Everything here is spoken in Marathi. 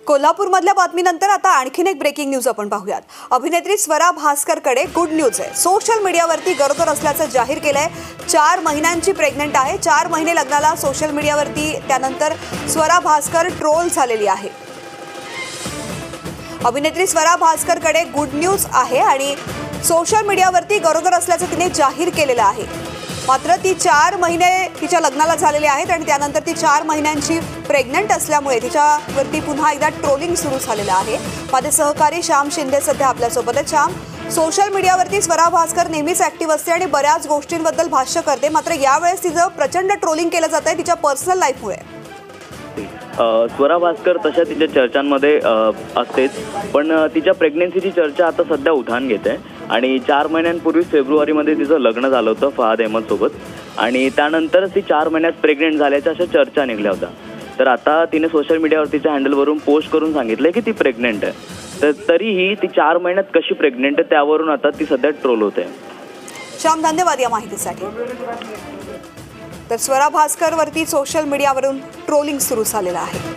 कोल्हापूरमधल्या बातमीनंतर आता आणखीन एक ब्रेकिंग न्यूज आपण पाहूयात। अभिनेत्री स्वरा भास्करकडे गुड न्यूज आहे। सोशल मीडियावरती गरोदर असल्याचं जाहीर केलंय। 4 महिन्यांची प्रेग्नंट आहे। 4 महिने लग्नाला सोशल मीडियावरती त्यानंतर स्वरा भास्कर ट्रोल झालेली आहे। अभिनेत्री स्वरा भास्करकडे गुड न्यूज आहे आणि सोशल मीडियावरती गरोदर असल्याचं तिने जाहीर केलेलं आहे। मात्र ती 4 महिने तिच्या लग्नाला झालेले आहेत आणि त्यानंतर ती 4 महिन्यांची प्रेग्नंट असल्यामुळे तिच्यावरती पुन्हा एकदा ट्रोलिंग सुरू झालेलं आहे। माझे सहकारी श्याम शिंदे सध्या आपल्यासोबत आहेत। श्याम, सोशल मीडियावरती स्वरा भास्कर नेहमीच ऍक्टिव्ह असते आणि बऱ्याच गोष्टींबद्दल भाष्य करते, मात्र यावेळेस तिचं प्रचंड ट्रोलिंग केलं जात आहे तिच्या पर्सनल लाईफमुळे। स्वरा भास्कर तशा तिच्या चर्चांमध्ये असतेच, पण तिच्या प्रेग्नन्सीची चर्चा आता सध्या उधाण घेते आणि 4 महिन्यांपूर्वी फेब्रुवारीमध्ये तिचं लग्न झालं होतं फहाद अहमद सोबत आणि त्यानंतरच ती 4 महिन्यात प्रेग्नेंट झाल्याच्या अशा चर्चा निघल्या होत्या। तर आता तिने सोशल मीडियावर तिच्या हँडलवरून पोस्ट करून सांगितलंय की ती प्रेग्नेंट आहे। तर तरीही ती 4 महिन्यात कशी प्रेग्नेंट आहे त्यावरून आता ती सध्या ट्रोल होते। श्याम, धन्यवाद या माहितीसाठी। तर स्वरा भास्करवरती सोशल मीडियावरून ट्रोलिंग सुरू झालेलं आहे।